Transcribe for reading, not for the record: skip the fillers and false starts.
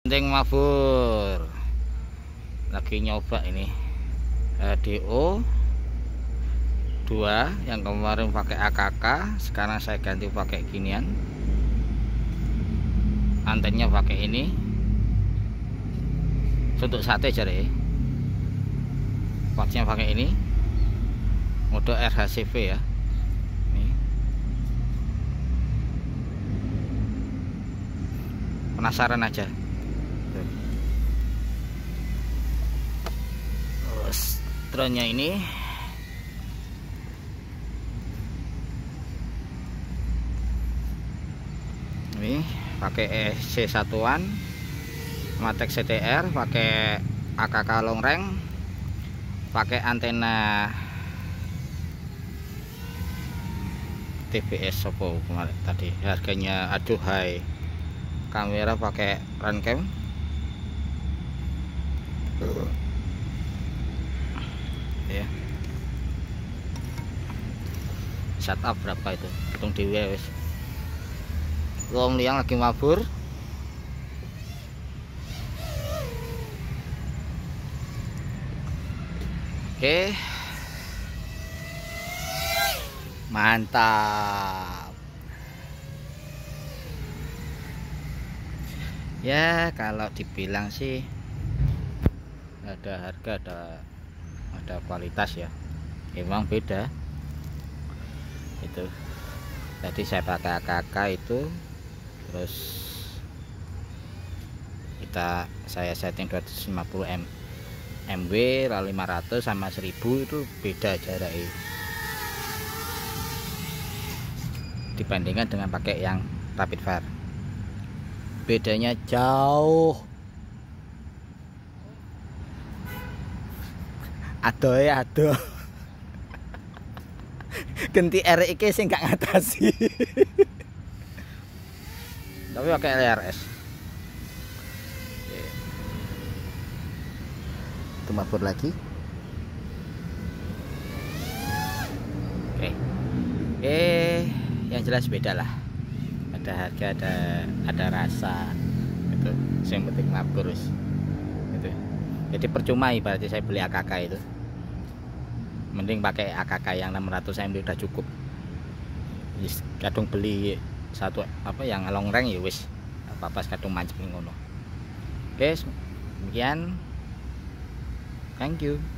Penting mabur lagi nyoba ini DO 2 yang kemarin pakai AKK, sekarang saya ganti pakai ginian, antennya pakai ini untuk sate jare, kuatnya pakai ini mode RHCV ya. Nih. Penasaran aja. Drone-nya ini pakai C1-an Matek CTR, pakai AKK long range, pakai antena TBS Sopo kemarin tadi, harganya aduhai. Kamera pakai Runcam, ya. Setup berapa itu? Hitung dewe wis. Wong liang lagi mabur. Oke. Mantap. Ya, kalau dibilang sih ada harga, ada kualitas ya. Memang beda. Itu. Tadi saya pakai AKK itu, terus saya setting 250 MW, lalu 500 sama 1000 itu beda jaraknya dibandingkan dengan pakai yang rapid fire. Bedanya jauh. Aduh ya aduh. Ganti RIK sih nggak ngatasi. Tapi pakai LRS. Itu mabur lagi. Oke. Yang jelas beda lah. Ada harga, ada rasa. Itu yang penting mabur wis. Gitu. Jadi percuma ibaratnya saya beli AKK itu. Mending pakai AKK yang 600 MB udah cukup. Kadung beli satu yang long range ya wis apa-apa kadung mancing ngono. Oke, demikian. Thank you.